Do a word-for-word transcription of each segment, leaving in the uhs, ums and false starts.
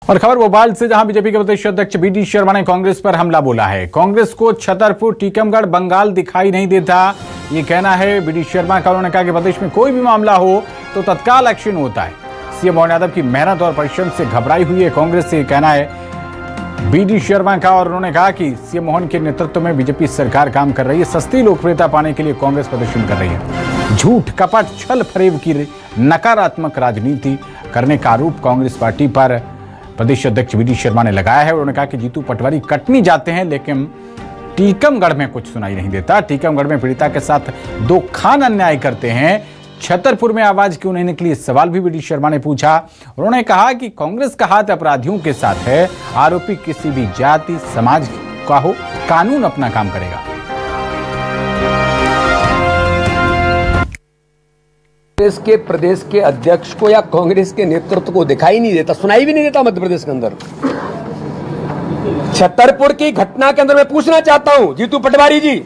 और खबर भोपाल से, जहां बीजेपी के प्रदेश अध्यक्ष बी डी शर्मा ने कांग्रेस पर हमला बोला है। कांग्रेस को छतरपुर, टीकमगढ़, बंगाल दिखाई नहीं देता, ये कहना है बी डी शर्मा का। उन्होंने कहा कि प्रदेश में कोई भी मामला हो तो तत्काल एक्शन होता है। सीएम मोहन यादव की मेहनत और परिश्रम से घबराई हुई है कांग्रेस, से कहना है बी डी शर्मा का। और उन्होंने कहा कि सीएम मोहन के नेतृत्व में बीजेपी सरकार काम कर रही है। सस्ती लोकप्रियता पाने के लिए कांग्रेस प्रदर्शन कर रही है। झूठ, कपट, छल फरेब की नकारात्मक राजनीति करने का आरोप कांग्रेस पार्टी पर प्रदेश अध्यक्ष बी डी शर्मा ने लगाया है। उन्होंने कहा कि जीतू पटवारी कटनी जाते हैं लेकिन टीकमगढ़ में कुछ सुनाई नहीं देता। टीकमगढ़ में पीड़िता के साथ दो खान अन्याय करते हैं। छतरपुर में आवाज क्यों नहीं निकली, इस सवाल भी बी डी शर्मा ने पूछा। उन्होंने कहा कि कांग्रेस का हाथ अपराधियों के साथ है। आरोपी किसी भी जाति समाज का हो, कानून अपना काम करेगा। कांग्रेस के प्रदेश के अध्यक्ष को या कांग्रेस के नेतृत्व को दिखाई नहीं देता, सुनाई भी नहीं देता मध्य प्रदेश के अंदर। छतरपुर की घटना के अंदर मैं पूछना चाहता हूं जीतू पटवारी जी,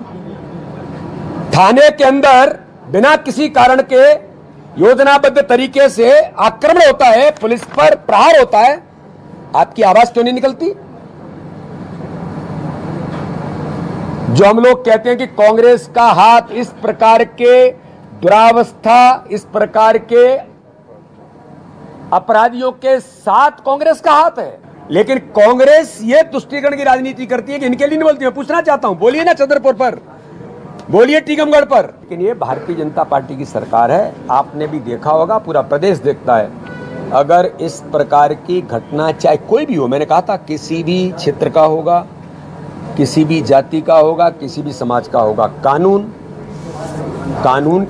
थाने के अंदर बिना किसी कारण के योजनाबद्ध तरीके से आक्रमण होता है, पुलिस पर प्रहार होता है, आपकी आवाज क्यों नहीं निकलती? जो हम लोग कहते हैं कि कांग्रेस का हाथ इस प्रकार के दुरावस्था, इस प्रकार के अपराधियों के साथ कांग्रेस का हाथ है, लेकिन कांग्रेस ये तुष्टीकरण की राजनीति करती है कि इनके लिए नहीं बोलती। मैं पूछना चाहता हूं, बोलिए ना छतरपुर पर, बोलिए टीकमगढ़ पर। लेकिन ये भारतीय जनता पार्टी की सरकार है, आपने भी देखा होगा, पूरा प्रदेश देखता है। अगर इस प्रकार की घटना चाहे कोई भी हो, मैंने कहा था किसी भी क्षेत्र का होगा, किसी भी जाति का होगा, किसी भी समाज का होगा, कानून कानून